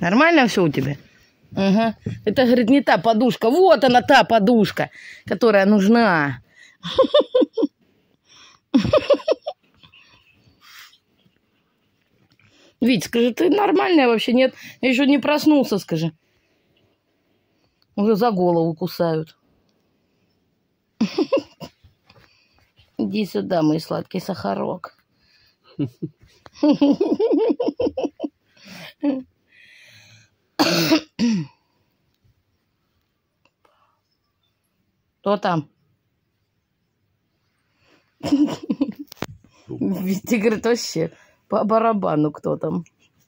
Нормально все у тебя? Угу. Это, говорит, не та подушка. Вот она, та подушка, которая нужна. Вить, скажи, ты нормальная вообще? Нет, я еще не проснулся, скажи. Уже за голову кусают. Иди сюда, мой сладкий сахарок. Кто там? Витя говорит, вообще по барабану кто там.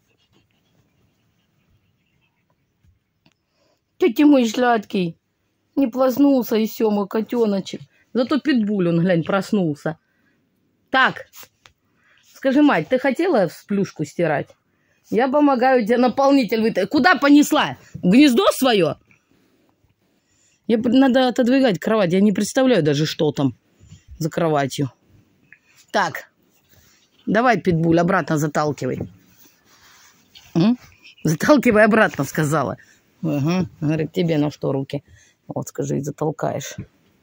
Ты мой сладкий. Не проснулся и все, мой котеночек. Зато питбуль, он, глянь, проснулся. Так, скажи, мать, ты хотела плюшку стирать? Я помогаю тебе наполнитель вытащить. Куда понесла? В гнездо свое? Надо отодвигать кровать. Я не представляю даже, что там за кроватью. Так, давай, питбуль, обратно заталкивай. Заталкивай обратно, сказала. Угу. Говорит, тебе на что руки? Вот, скажи, затолкаешь.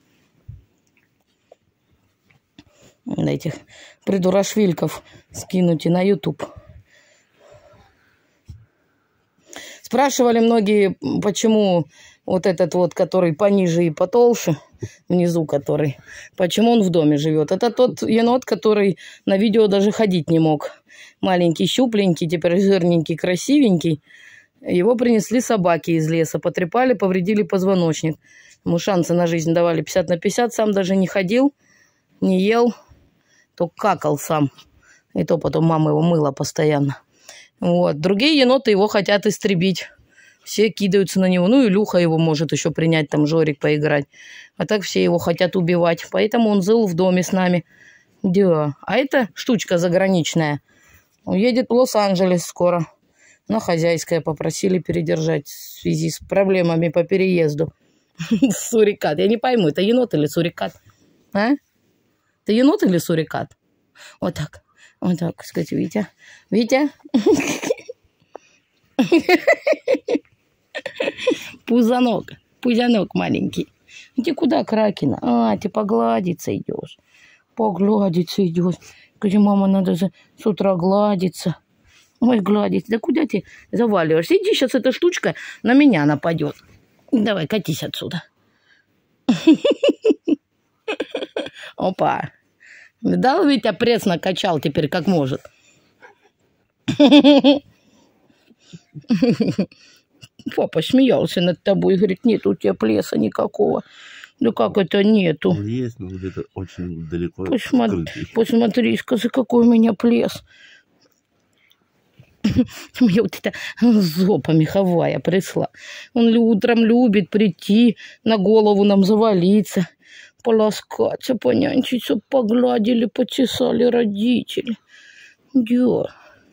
Этих придурашвильков скинуть и на YouTube. Спрашивали многие, почему вот этот вот, который пониже и потолще, внизу который, почему он в доме живет. Это тот енот, который на видео даже ходить не мог. Маленький, щупленький, теперь жирненький, красивенький. Его принесли собаки из леса, потрепали, повредили позвоночник. Ему шансы на жизнь давали 50 на 50, сам даже не ходил, не ел, только какал сам. И то потом мама его мыла постоянно. Вот. Другие еноты его хотят истребить. Все кидаются на него. Ну, Илюха его может еще принять, там, Жорик поиграть. А так все его хотят убивать. Поэтому он жил в доме с нами. Да. А эта штучка заграничная уедет в Лос-Анджелес скоро. На хозяйское попросили передержать в связи с проблемами по переезду. Сурикат. Я не пойму, это енот или сурикат? А? Это енот или сурикат? Вот так. Вот так, сказать, Витя. Витя. Пузанок. Пузанок маленький. Ты куда, Кракена? А, ты погладиться идешь. Погладиться идешь. Где мама, надо с утра гладиться. Ой, гладить. Да куда ты заваливаешься? Иди, сейчас эта штучка на меня нападет. Давай, катись отсюда. Опа. Видал, Витя пресс накачал теперь как может. Папа смеялся над тобой и говорит, нет у тебя пресса никакого. Да как это нету? Есть, но где-то очень далеко. Посмотри, скажи, какой у меня пресс. Мне вот эта зопа меховая пришла. Он утром любит прийти, на голову нам завалиться, полоскаться, понянчиться, погладили, почесали родители. Да.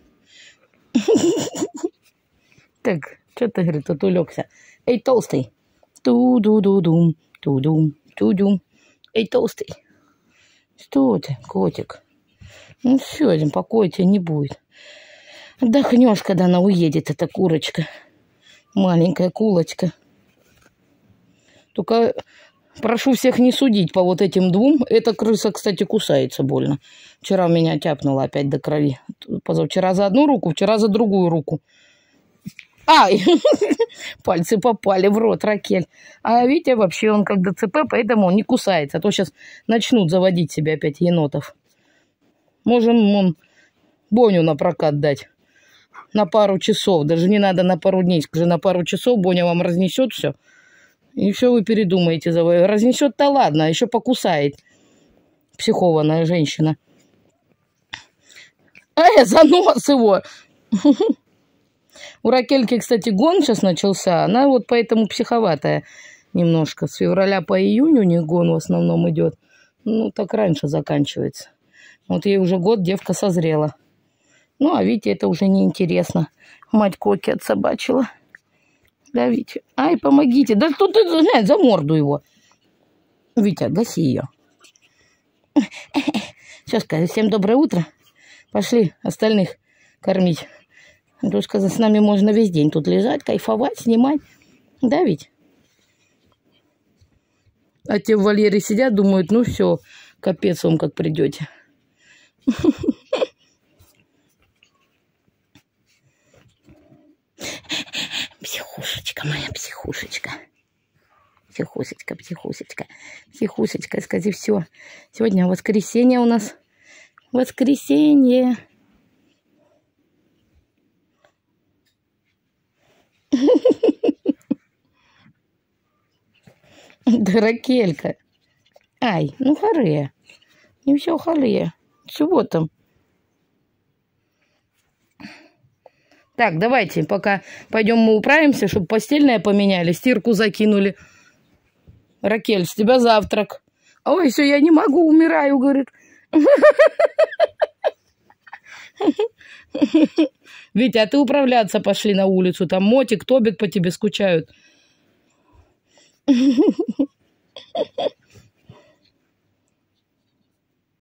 Так, что ты, говорит, тут улегся? Эй, толстый. Ту-ду-ду-дум, ту-дум, ту-дум. Эй, толстый. Что ты, котик? Ну все, один покоя тебе не будет. Отдохнешь, когда она уедет, эта курочка. Маленькая кулочка. Только прошу всех не судить по вот этим двум. Эта крыса, кстати, кусается больно. Вчера меня тяпнула опять до крови. Позавчера за одну руку, вчера за другую руку. Ай! Пальцы попали в рот, Ракель. А Витя вообще, он как ДЦП, поэтому он не кусается. А то сейчас начнут заводить себе опять енотов. Можем Боню на прокат дать. На пару часов. Даже не надо на пару дней. Скажи, на пару часов Боня вам разнесет все. И все вы передумаете. Разнесет-то ладно, а еще покусает. Психованная женщина. За нос его! У Ракельки, кстати, гон сейчас начался. Она вот поэтому психоватая немножко. С февраля по июнь у них гон в основном идет. Ну, так раньше заканчивается. Вот ей уже год, девка созрела. Ну, а Вите это уже неинтересно. Мать Коки отсобачила. Да, Витя? Ай, помогите. Да что ты, глянь, за морду его. Витя, гаси ее. Все, скажи, всем доброе утро. Пошли остальных кормить. Дружка, с нами можно весь день тут лежать, кайфовать, снимать. Да ведь? А те в вольере сидят, думают, ну все, капец вам как придете. Психушечка моя, психушечка. Психусечка, психусечка. Психусечка, скажи, все. Сегодня воскресенье у нас. Воскресенье. Дракелька. Ай, ну харе. Не все харе. Чего там? Так, давайте, пока пойдем мы управимся, чтобы постельное поменяли, стирку закинули. Ракель, с тебя завтрак. Ой, все, я не могу, умираю, говорит. Витя, а ты управляться пошли на улицу. Там Мотик, Тобик по тебе скучают.